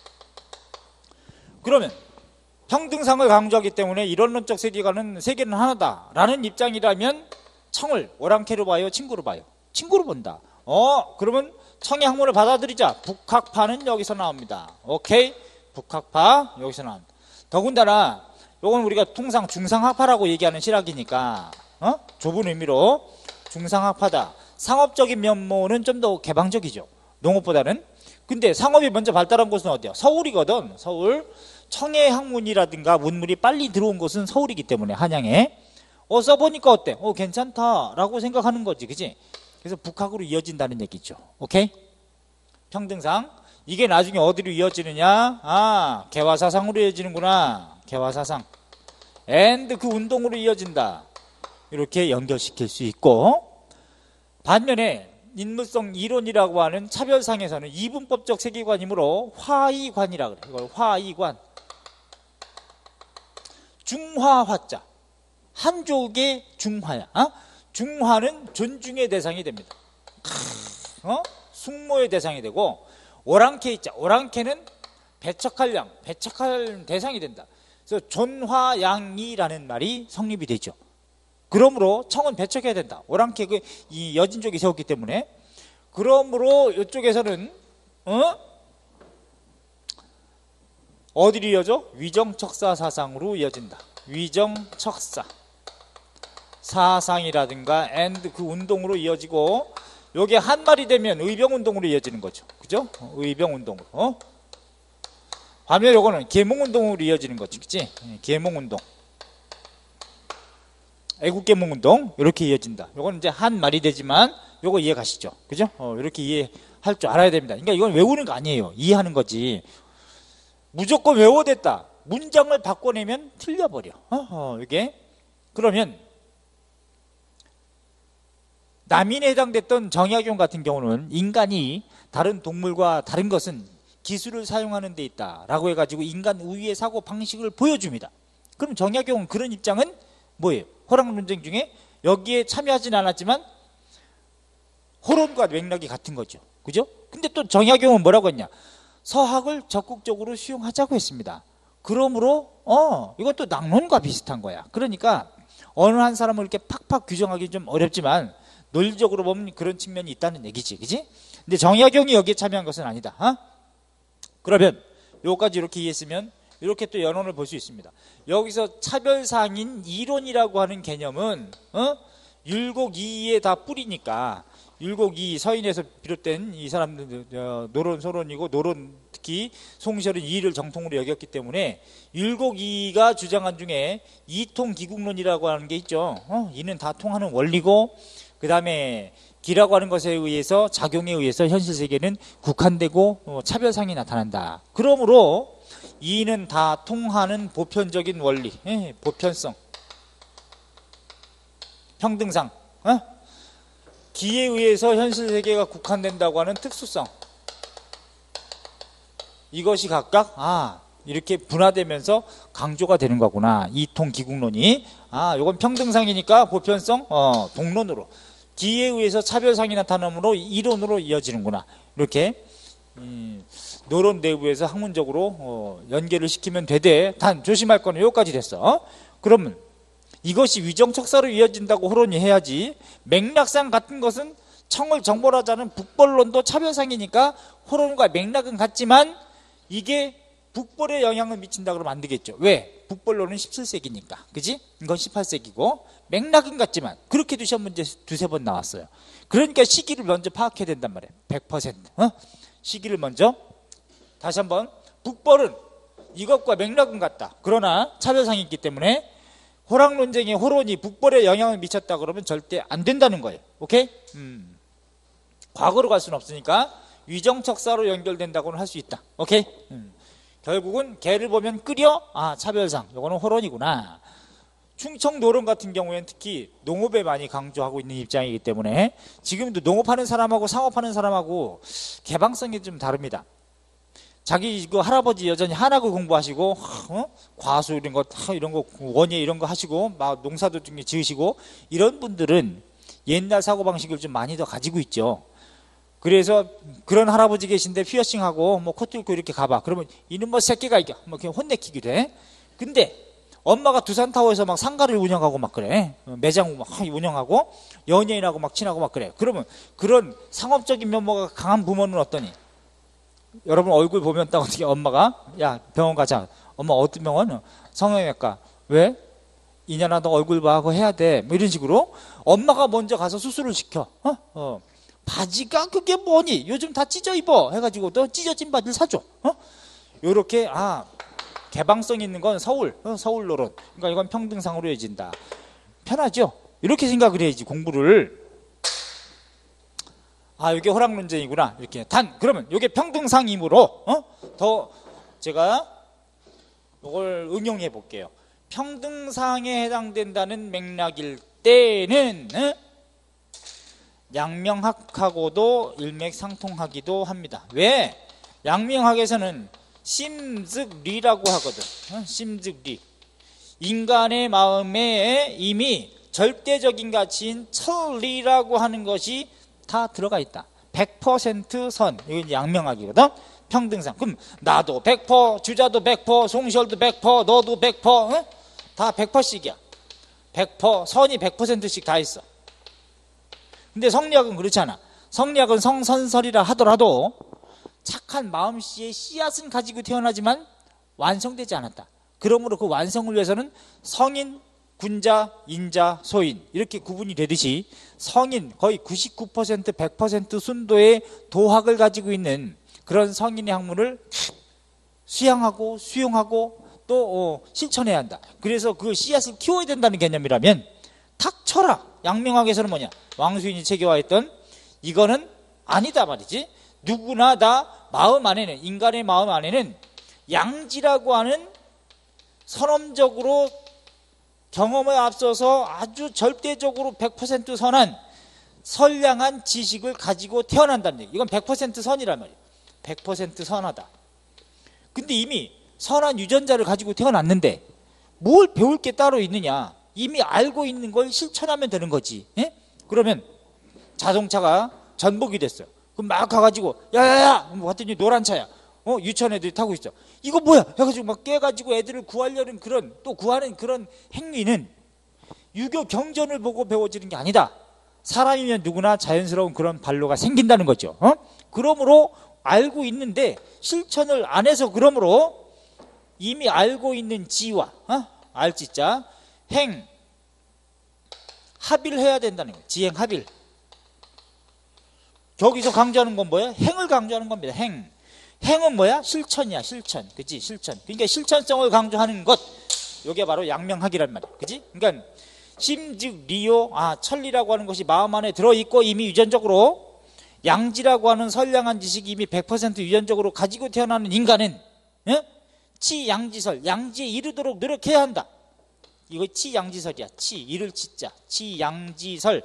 그러면 평등상을 강조하기 때문에 일원론적 세계관은 세계는 하나다라는 입장이라면 청을 오랑캐로 봐요, 친구로 봐요? 친구로 본다. 그러면 청의 학문을 받아들이자. 북학파는 여기서 나옵니다. 오케이? 북학파 여기서 나옵니다. 더군다나 요건 우리가 통상 중상학파라고 얘기하는 실학이니까 좁은 의미로 중상학파다. 상업적인 면모는 좀 더 개방적이죠, 농업보다는. 근데 상업이 먼저 발달한 곳은 어디야? 서울이거든. 서울. 청의 학문이라든가 문물이 빨리 들어온 곳은 서울이기 때문에, 한양에. 써보니까 어때? 괜찮다라고 생각하는 거지, 그치? 그래서 북학으로 이어진다는 얘기죠. 오케이? 평등상. 이게 나중에 어디로 이어지느냐? 개화사상으로 이어지는구나. 개화사상. and 그 운동으로 이어진다. 이렇게 연결시킬 수 있고, 반면에 인물성 이론이라고 하는 차별상에서는 이분법적 세계관이므로 화이관이라 그래. 이걸 화이관. 중화화자. 한족의 중화야. 중화는 존중의 대상이 됩니다. 숙모의 대상이 되고, 오랑캐 있자. 오랑캐는 배척할 양, 배척할 대상이 된다. 그래서 존화양이라는 말이 성립이 되죠. 그러므로 청은 배척해야 된다. 오랑캐 이 여진족이 세웠기 때문에. 그러므로 이쪽에서는 어디로 이어져? 위정척사 사상으로 이어진다. 위정척사 사상이라든가 and 그 운동으로 이어지고, 요게 한 말이 되면 의병운동으로 이어지는 거죠. 그죠? 의병운동으로. 반면 요거는 계몽운동으로 이어지는 거지, 그치? 계몽운동. 애국계몽운동. 이렇게 이어진다. 요거는 이제 한 말이 되지만, 요거 이해 가시죠? 그죠? 이렇게 이해할 줄 알아야 됩니다. 그러니까 이건 외우는 거 아니에요. 이해하는 거지. 무조건 외워댔다. 문장을 바꿔내면 틀려버려. 이게. 그러면, 남인에 해당됐던 정약용 같은 경우는 인간이 다른 동물과 다른 것은 기술을 사용하는 데 있다 라고 해가지고 인간 우위의 사고 방식을 보여줍니다. 그럼 정약용은 그런 입장은 뭐예요? 호락논쟁 중에 여기에 참여하진 않았지만 호론과 맥락이 같은 거죠. 그죠? 근데 또 정약용은 뭐라고 했냐? 서학을 적극적으로 수용하자고 했습니다. 그러므로 이것도 낙론과 비슷한 거야. 그러니까 어느 한 사람을 이렇게 팍팍 규정하기 좀 어렵지만 논리적으로 보면 그런 측면이 있다는 얘기지, 그지? 근데 정약용이 여기에 참여한 것은 아니다. 그러면 요까지 이렇게 이해했으면 이렇게 또 연원을 볼 수 있습니다. 여기서 차별상인 이론이라고 하는 개념은 율곡이의에 다 뿌리니까, 율곡이 서인에서 비롯된 이 사람들 노론 소론이고, 노론 특히 송시열은 이의를 정통으로 여겼기 때문에 율곡이의가 주장한 중에 이통기국론이라고 하는 게 있죠. 이는 다 통하는 원리고, 그 다음에 기라고 하는 것에 의해서, 작용에 의해서 현실 세계는 국한되고 차별상이 나타난다. 그러므로 이는 다 통하는 보편적인 원리, 보편성. 평등상, 기에 의해서 현실 세계가 국한된다고 하는 특수성, 이것이 각각 이렇게 분화되면서 강조가 되는 거구나. 이통기국론이 이건 평등상이니까 보편성 동론으로, 기에 의해서 차별상이 나타나므로 이론으로 이어지는구나. 이렇게 노론 내부에서 학문적으로 연계를 시키면 되되, 단 조심할 거는 여기까지 됐어. 그러면 이것이 위정척사로 이어진다고 호론이 해야지, 맥락상 같은 것은 청을 정벌하자는 북벌론도 차별상이니까 호론과 맥락은 같지만 이게 북벌에 영향을 미친다 그러면 안 되겠죠. 왜? 북벌론은 17세기니까. 그지? 이건 18세기고 맥락은 같지만, 그렇게도 시험 문제 두세 번 나왔어요. 그러니까 시기를 먼저 파악해야 된단 말이에요. 100%. 시기를 먼저. 다시 한번, 북벌은 이것과 맥락은 같다. 그러나 차별상이 있기 때문에 호랑 논쟁의 호론이 북벌에 영향을 미쳤다 그러면 절대 안 된다는 거예요. 오케이? 과거로 갈 수는 없으니까 위정척사로 연결된다고는 할 수 있다. 오케이? 결국은 개를 보면 끓여, 차별상, 이거는 호론이구나. 충청 노론 같은 경우에는 특히 농업에 많이 강조하고 있는 입장이기 때문에 지금도 농업하는 사람하고 상업하는 사람하고 개방성이 좀 다릅니다. 자기 할아버지 여전히 한학을 공부하시고 과수 이런 거 원예 이런 거 하시고 막 농사도 좀 지으시고, 이런 분들은 옛날 사고방식을 좀 많이 더 가지고 있죠. 그래서 그런 할아버지 계신데 피어싱하고 코 뚫고 이렇게 가봐. 그러면 이는 새끼가 이겨. 그냥 혼내키기도 해. 근데 엄마가 두산타워에서 막 상가를 운영하고 막 그래. 매장 막 운영하고 연예인하고 막 친하고 막 그래. 그러면 그런 상업적인 면모가 강한 부모는 어떠니? 여러분 얼굴 보면 딱 어떻게 엄마가 야 병원 가자. 엄마 어떤 병원? 성형외과. 왜? 이년아 너 얼굴 봐 하고 해야 돼. 뭐 이런 식으로 엄마가 먼저 가서 수술을 시켜. 바지가 그게 뭐니? 요즘 다 찢어 입어 해가지고 또 찢어진 바지를 사줘. 요렇게 개방성 있는 건 서울 노론. 그러니까 이건 평등상으로 이어진다. 편하죠? 이렇게 생각을 해야지 공부를. 이게 호랑 논쟁이구나. 이렇게 그러면 이게 평등상이므로 더 제가 이걸 응용해 볼게요. 평등상에 해당된다는 맥락일 때는 양명학하고도 일맥상통하기도 합니다. 왜? 양명학에서는 심즉리라고 하거든. 심즉리. 인간의 마음에 이미 절대적인 가치인 천리라고 하는 것이 다 들어가 있다. 100% 선. 이건 양명학이거든. 평등상. 그럼 나도 100%, 주자도 100%, 송시열도 100%, 너도 100%, 다 100%씩이야. 100%, 선이 100%씩 다 있어. 근데 성리학은 그렇지 않아. 성리학은 성선설이라 하더라도 착한 마음씨의 씨앗은 가지고 태어나지만 완성되지 않았다. 그러므로 그 완성을 위해서는 성인, 군자, 인자, 소인 이렇게 구분이 되듯이 성인 거의 99% 100% 순도의 도학을 가지고 있는 그런 성인의 학문을 수양하고 수용하고 또 실천해야 한다. 그래서 그 씨앗을 키워야 된다는 개념이라면 탁쳐라. 양명학에서는 뭐냐? 왕수인이 체계화했던 이거는 아니다 말이지. 누구나 다 마음 안에는, 인간의 마음 안에는 양지라고 하는 선험적으로 경험에 앞서서 아주 절대적으로 100% 선한 선량한 지식을 가지고 태어난다는 얘기. 이건 100% 선이란 말이에요. 100% 선하다. 근데 이미 선한 유전자를 가지고 태어났는데 뭘 배울 게 따로 있느냐? 이미 알고 있는 걸 실천하면 되는 거지. 그러면 자동차가 전복이 됐어요. 그럼 막 가가지고 야야야 봤더니 노란 차야. 유치원 애들이 타고 있어. 이거 뭐야? 해가지고 막 깨가지고 애들을 구하려는 구하는 그런 행위는 유교 경전을 보고 배워지는 게 아니다. 사람이면 누구나 자연스러운 그런 반로가 생긴다는 거죠. 그러므로 알고 있는데 실천을 안 해서 그러므로 이미 알고 있는 지와 알지자 행 합의를 해야 된다는 거예요. 지행 합의를. 여기서 강조하는 건 뭐야? 행을 강조하는 겁니다. 행은 뭐야? 실천이야. 실천. 그치? 실천. 그러니까 실천성을 강조하는 것. 이게 바로 양명학이란 말이야. 그치? 그러니까 심즉리요. 천리라고 하는 것이 마음 안에 들어있고 이미 유전적으로 양지라고 하는 선량한 지식이 이미 100% 유전적으로 가지고 태어나는 인간은 치양지설, 양지에 이르도록 노력해야 한다. 이거 치양지설이야. 치, 이를 치자. 치양지설.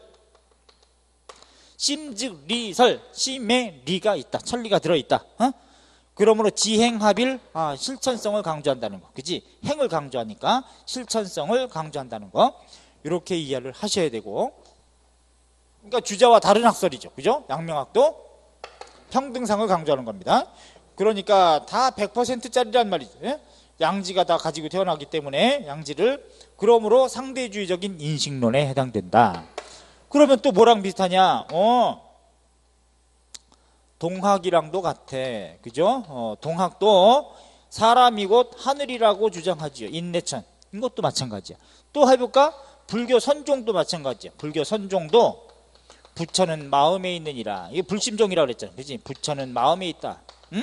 심즉 리설. 심에 리가 있다. 천리가 들어있다. 그러므로 지행합일, 실천성을 강조한다는 거. 그지? 행을 강조하니까 실천성을 강조한다는 거. 이렇게 이해를 하셔야 되고. 그러니까 주자와 다른 학설이죠. 그죠? 양명학도 평등상을 강조하는 겁니다. 그러니까 다 100%짜리란 말이죠. 예? 양지가 다 가지고 태어나기 때문에 양지를, 그러므로 상대주의적인 인식론에 해당된다. 그러면 또 뭐랑 비슷하냐? 동학이랑도 같아. 그죠? 동학도 사람이 곧 하늘이라고 주장하지요. 인내천. 이것도 마찬가지야. 또 해볼까? 불교 선종도 마찬가지야. 불교 선종도 부처는 마음에 있느니라. 이게 불심종이라고 그랬잖아. 그지? 부처는 마음에 있다. 응?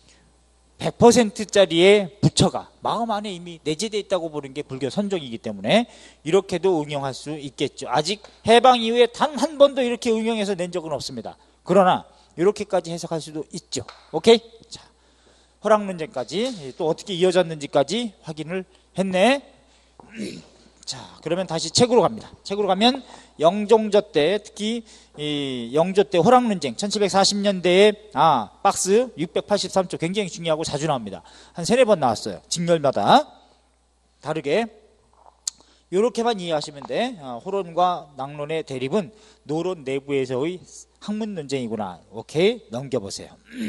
100%짜리의 부처가 마음 안에 이미 내재되어 있다고 보는 게 불교 선종이기 때문에 이렇게도 응용할 수 있겠죠. 아직 해방 이후에 단 한 번도 이렇게 응용해서 낸 적은 없습니다. 그러나 이렇게까지 해석할 수도 있죠. 오케이? 자, 허락론쟁까지 또 어떻게 이어졌는지까지 확인을 했네. 자, 그러면 다시 책으로 갑니다. 책으로 가면 영종조 때, 특히 이 영조 때 허락론쟁 1740년대에 박스 683쪽 굉장히 중요하고 자주 나옵니다. 한 3-4번 나왔어요. 직렬마다 다르게. 이렇게만 이해하시면 돼. 호론과 낙론의 대립은 노론 내부에서의 학문 논쟁이구나. 오케이? 넘겨보세요.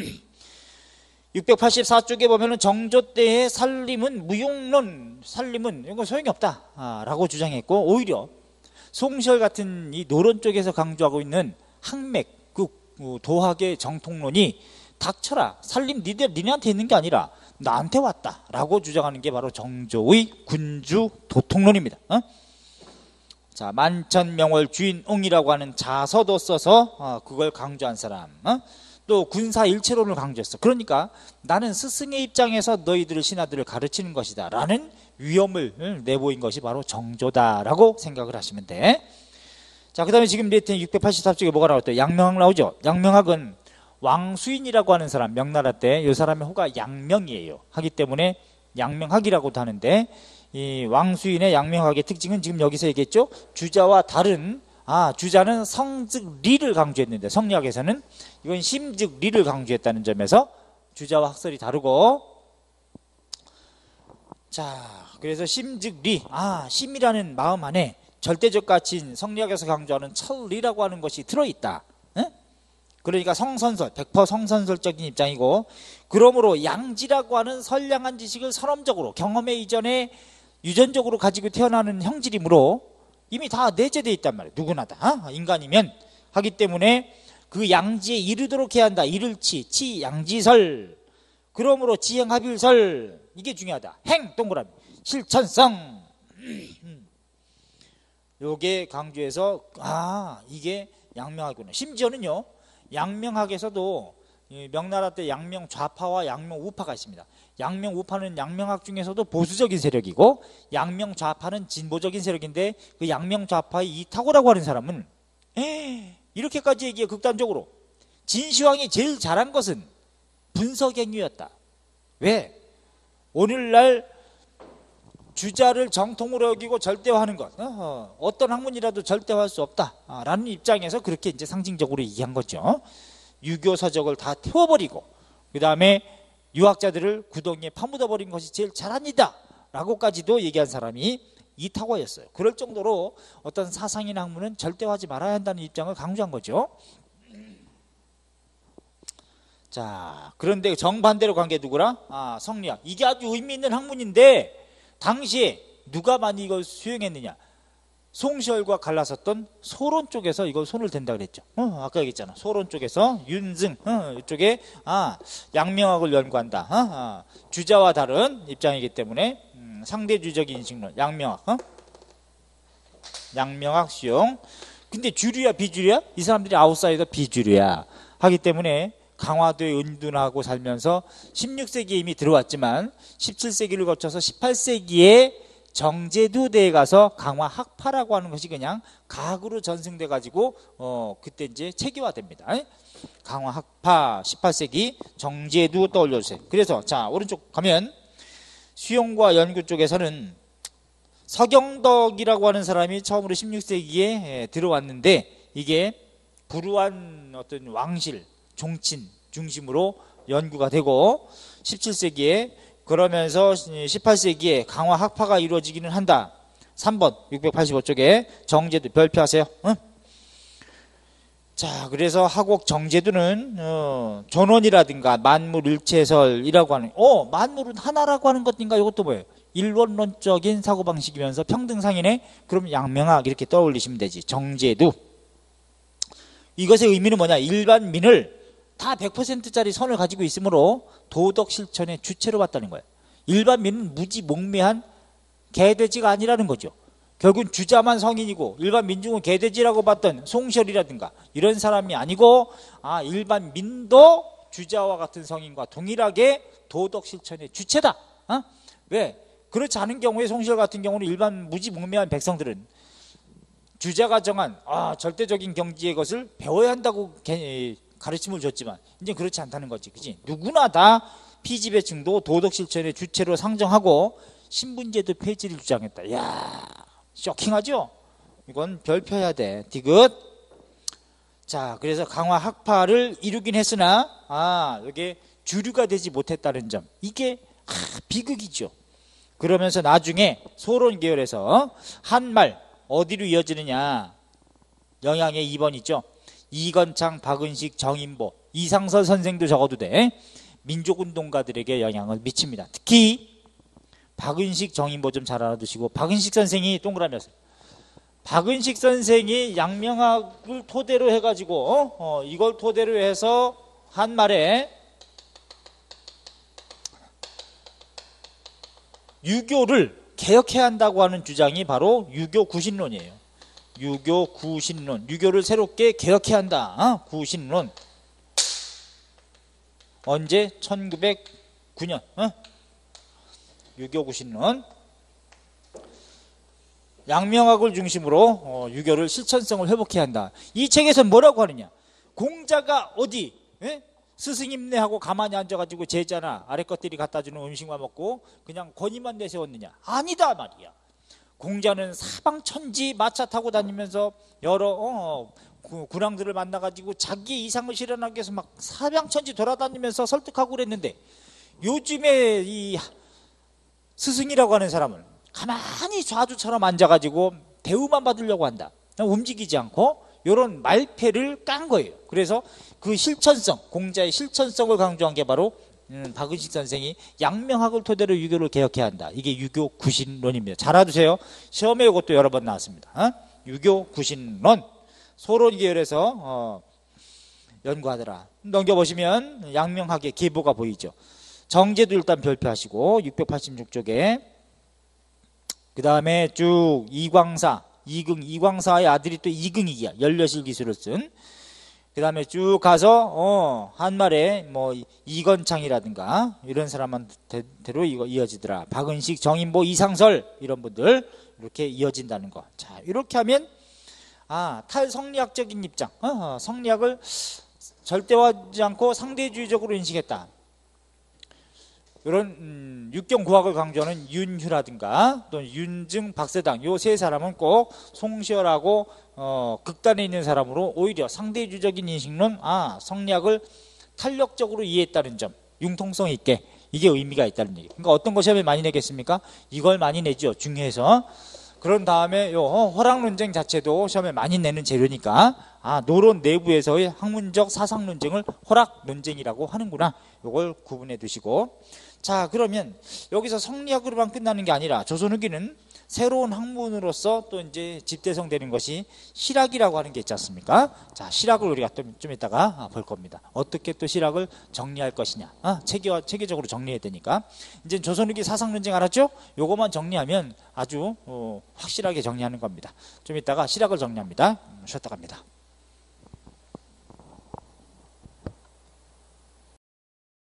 684쪽에 보면은 정조 때의 살림은 무용론, 살림은 이건 소용이 없다 라고 주장했고, 오히려 송시열 같은 이 노론 쪽에서 강조하고 있는 학맥, 그 도학의 정통론이 닥쳐라, 살림 니네한테 있는 게 아니라 나한테 왔다 라고 주장하는 게 바로 정조의 군주 도통론입니다. 자, 만천명월 주인옹이라고 하는 자서도 써서 그걸 강조한 사람. 또 군사 일체론을 강조했어. 그러니까 나는 스승의 입장에서 너희들 신하들을 가르치는 것이다 라는 위험을 내보인 것이 바로 정조다라고 생각을 하시면 돼. 자, 그 다음에 지금 레튼 684쪽에 뭐가 나왔죠? 양명학 나오죠. 양명학은 왕수인이라고 하는 사람, 명나라 때 이 사람의 호가 양명이에요. 하기 때문에 양명학이라고도 하는데, 이 왕수인의 양명학의 특징은 지금 여기서 얘기했죠. 주자와 다른, 주자는 성즉 리를 강조했는데 성리학에서는 이건 심즉 리를 강조했다는 점에서 주자와 학설이 다르고, 자, 그래서 심즉 리, 심이라는 마음 안에 절대적 가치인 성리학에서 강조하는 천리라고 하는 것이 들어있다. 그러니까 성선설, 100% 성선설적인 입장이고, 그러므로 양지라고 하는 선량한 지식을 선험적으로 경험에 이전에 유전적으로 가지고 태어나는 형질이므로 이미 다 내재되어 있단 말이에요. 누구나 다 인간이면. 하기 때문에 그 양지에 이르도록 해야 한다. 이를치, 치, 양지설. 그러므로 지행합일설. 이게 중요하다. 행, 동그라미. 실천성. 요게 강조해서 이게 양명학이구나. 심지어는요, 양명학에서도 명나라 때 양명 좌파와 양명 우파가 있습니다. 양명 우파는 양명학 중에서도 보수적인 세력이고, 양명 좌파는 진보적인 세력인데, 그 양명 좌파의 이타고라고 하는 사람은 이렇게까지 얘기해. 극단적으로 진시황이 제일 잘한 것은 분석행위였다. 왜? 오늘날 주자를 정통으로 여기고 절대화하는 것, 어떤 학문이라도 절대화할 수 없다라는 입장에서 그렇게 이제 상징적으로 얘기한 거죠. 유교 서적을 다 태워버리고 그 다음에 유학자들을 구덩이에 파묻어버린 것이 제일 잘한 이다 라고까지도 얘기한 사람이 이타고였어요. 그럴 정도로 어떤 사상이나 학문은 절대화하지 말아야 한다는 입장을 강조한 거죠. 자, 그런데 정반대로 간 게 누구라? 성리학. 이게 아주 의미 있는 학문인데 당시에 누가 많이 이걸 수용했느냐? 송시열과 갈라섰던 소론 쪽에서 이걸 손을 댄다 그랬죠. 아까 얘기했잖아. 소론 쪽에서 윤승 이쪽에 양명학을 연구한다. 주자와 다른 입장이기 때문에 상대주의적인 인식론, 양명학, 양명학 수용. 근데 주류야 비주류야? 이 사람들이 아웃사이더 비주류야. 하기 때문에 강화도에 은둔하고 살면서 16세기에 이미 들어왔지만 17세기를 거쳐서 18세기에 정제두대에 가서 강화 학파라고 하는 것이 그냥 가학으로 전승돼 가지고 그때 이제 체계화됩니다. 강화 학파 18세기 정제두 떠올려 주세요. 그래서 자, 오른쪽 가면 수용과 연구 쪽에서는 서경덕이라고 하는 사람이 처음으로 16세기에 들어왔는데 이게 불우한 어떤 왕실, 종친 중심으로 연구가 되고 17세기에 그러면서 18세기에 강화 학파가 이루어지기는 한다. 3번 685쪽에 정제두 별표하세요. 응? 자, 그래서 하곡 정제두는 존원이라든가 만물일체설이라고 하는 만물은 하나라고 하는 것인가? 이것도 뭐예요? 일원론적인 사고방식이면서 평등상이네? 그럼 양명학 이렇게 떠올리시면 되지. 정제두. 이것의 의미는 뭐냐? 일반민을 다 100%짜리 선을 가지고 있으므로 도덕 실천의 주체로 봤다는 거예요. 일반민은 무지몽매한 개돼지가 아니라는 거죠. 결국은 주자만 성인이고 일반 민중은 개돼지라고 봤던 송시열이라든가 이런 사람이 아니고 일반 민도 주자와 같은 성인과 동일하게 도덕 실천의 주체다. 왜? 그렇지 않은 경우에 송시열 같은 경우는 일반 무지몽매한 백성들은 주자가 정한 절대적인 경지의 것을 배워야 한다고 가르침을 줬지만 이제 그렇지 않다는 거지. 그치? 누구나 다 피지배층도 도덕 실천의 주체로 상정하고 신분제도 폐지를 주장했다. 이야, 쇼킹하죠? 이건 별표해야 돼. 디귿. 자, 그래서 강화 학파를 이루긴 했으나 이게 주류가 되지 못했다는 점, 이게 비극이죠. 그러면서 나중에 소론 계열에서 한말 어디로 이어지느냐, 영양의 2번 있죠. 이건창, 박은식, 정인보, 이상설 선생도 적어도 돼. 민족운동가들에게 영향을 미칩니다. 특히 박은식, 정인보 좀 잘 알아두시고, 박은식 선생이 동그라미였어요. 박은식 선생이 양명학을 토대로 해가지고 이걸 토대로 해서 한말에 유교를 개혁해야 한다고 하는 주장이 바로 유교 구신론이에요. 유교 구신론, 유교를 새롭게 개혁해야 한다. 구신론. 언제? 1909년. 유교 구신론. 양명학을 중심으로 유교를 실천성을 회복해야 한다. 이 책에서는 뭐라고 하느냐? 공자가 어디 스승님네하고 가만히 앉아가지고 제자나 아래 것들이 갖다주는 음식만 먹고 그냥 권위만 내세웠느냐? 아니다 말이야. 공자는 사방천지 마차 타고 다니면서 여러 군왕들을 만나가지고 자기의 이상을 실현하기 위해서 막 사방천지 돌아다니면서 설득하고 그랬는데, 요즘에 이 스승이라고 하는 사람은 가만히 좌주처럼 앉아가지고 대우만 받으려고 한다. 움직이지 않고 이런 말패를 깐 거예요. 그래서 그 실천성, 공자의 실천성을 강조한 게 바로 박은식 선생이 양명학을 토대로 유교를 개혁해야 한다. 이게 유교 구신론입니다. 잘 알아두세요. 시험에 이것도 여러 번 나왔습니다. 유교 구신론. 소론 계열에서 연구하더라. 넘겨보시면 양명학의 계보가 보이죠. 정제도 일단 별표하시고 686쪽에 그 다음에 쭉 이광사, 이광사의 아들이 또 이긍이야. 연려실 기술을 쓴. 그 다음에 쭉 가서 한말에 뭐 이건창이라든가 이런 사람한테로 이어지더라. 박은식, 정인보, 이상설 이런 분들 이렇게 이어진다는 거. 자, 이렇게 하면 탈성리학적인 입장, 성리학을 절대화하지 않고 상대주의적으로 인식했다. 이런 육경구학을 강조하는 윤휴라든가 또 윤증, 박세당 요 세 사람은 꼭 송시열하고 극단에 있는 사람으로 오히려 상대주의적인 인식론, 성리학을 탄력적으로 이해했다는 점, 융통성 있게, 이게 의미가 있다는 얘기. 그러니까 어떤 거 시험에 많이 내겠습니까? 이걸 많이 내죠. 중요해서. 그런 다음에 허락 논쟁 자체도 시험에 많이 내는 재료니까 노론 내부에서의 학문적 사상 논쟁을 허락 논쟁이라고 하는구나. 이걸 구분해 두시고, 자, 그러면 여기서 성리학으로만 끝나는 게 아니라 조선 후기는 새로운 학문으로서 또 이제 집대성되는 것이 실학이라고 하는 게 있지 않습니까? 자, 실학을 우리가 좀 이따가 볼 겁니다. 어떻게 또 실학을 정리할 것이냐. 체계적으로 정리해야 되니까. 이제 조선 후기 사상 논쟁 알았죠? 요것만 정리하면 아주 확실하게 정리하는 겁니다. 좀 이따가 실학을 정리합니다. 쉬었다 갑니다.